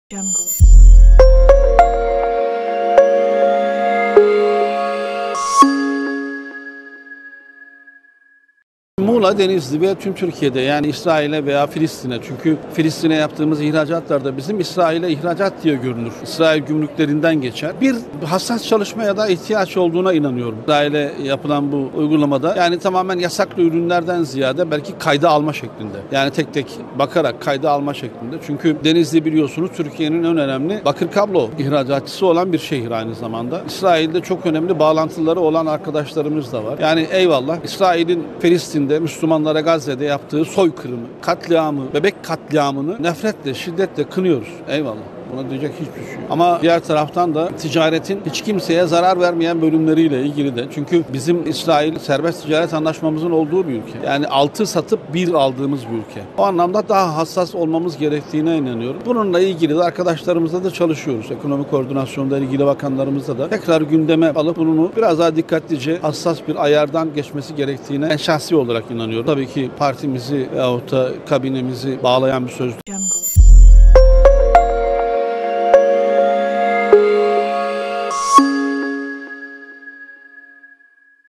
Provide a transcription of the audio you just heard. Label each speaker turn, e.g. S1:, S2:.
S1: Jungle.
S2: Muğla, Denizli ve tüm Türkiye'de, yani İsrail'e veya Filistin'e, çünkü Filistin'e yaptığımız ihracatlarda bizim İsrail'e ihracat diye görünür. İsrail gümrüklerinden geçer. Bir hassas çalışmaya da ihtiyaç olduğuna inanıyorum. İsrail'e yapılan bu uygulamada yani tamamen yasaklı ürünlerden ziyade belki kayda alma şeklinde. Yani tek tek bakarak kayda alma şeklinde. Çünkü Denizli biliyorsunuz Türkiye'nin en önemli bakır kablo ihracatçısı olan bir şehir aynı zamanda. İsrail'de çok önemli bağlantıları olan arkadaşlarımız da var. Yani eyvallah, İsrail'in Filistin'de Müslümanlara Gazze'de yaptığı soykırımı, katliamı, bebek katliamını nefretle, şiddetle kınıyoruz. Eyvallah. Buna diyecek hiçbir şey yok. Ama diğer taraftan da ticaretin hiç kimseye zarar vermeyen bölümleriyle ilgili de. Çünkü bizim İsrail serbest ticaret anlaşmamızın olduğu bir ülke. Yani 6 satıp 1 aldığımız bir ülke. O anlamda daha hassas olmamız gerektiğine inanıyorum. Bununla ilgili de arkadaşlarımızla da çalışıyoruz. Ekonomik koordinasyonda ilgili bakanlarımızla da tekrar gündeme alıp bunu biraz daha dikkatlice, hassas bir ayardan geçmesi gerektiğine ben şahsi olarak inanıyorum. Tabii ki partimizi veyahut da kabinemizi bağlayan bir söz